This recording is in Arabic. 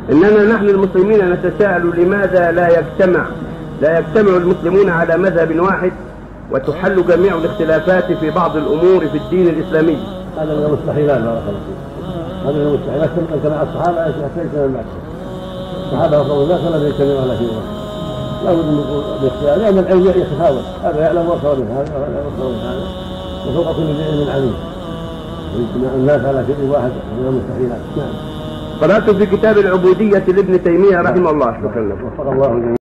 إننا نحن المسلمين نتساءل لماذا لا يجتمع المسلمون على مذهب واحد وتحل جميع الاختلافات في بعض الأمور في الدين الإسلامي. هذا من المستحيلات بارك الله فيك. هذا من المستحيلات كما اجتمع الصحابة حتى يجتمع الناس. الصحابة رضي الله عنهم لم يجتمعوا على شيء واحد. لا بد من الاختلاف لأن العلم يتفاوت، هذا يعلم أكثر من هذا وهذا أكثر من هذا وفوق كل ذي علم عليم. واجتماع الناس على شيء واحد من المستحيلات. نعم. قرأت في كتاب العبودية لابن تيمية رحمه الله. وفق الله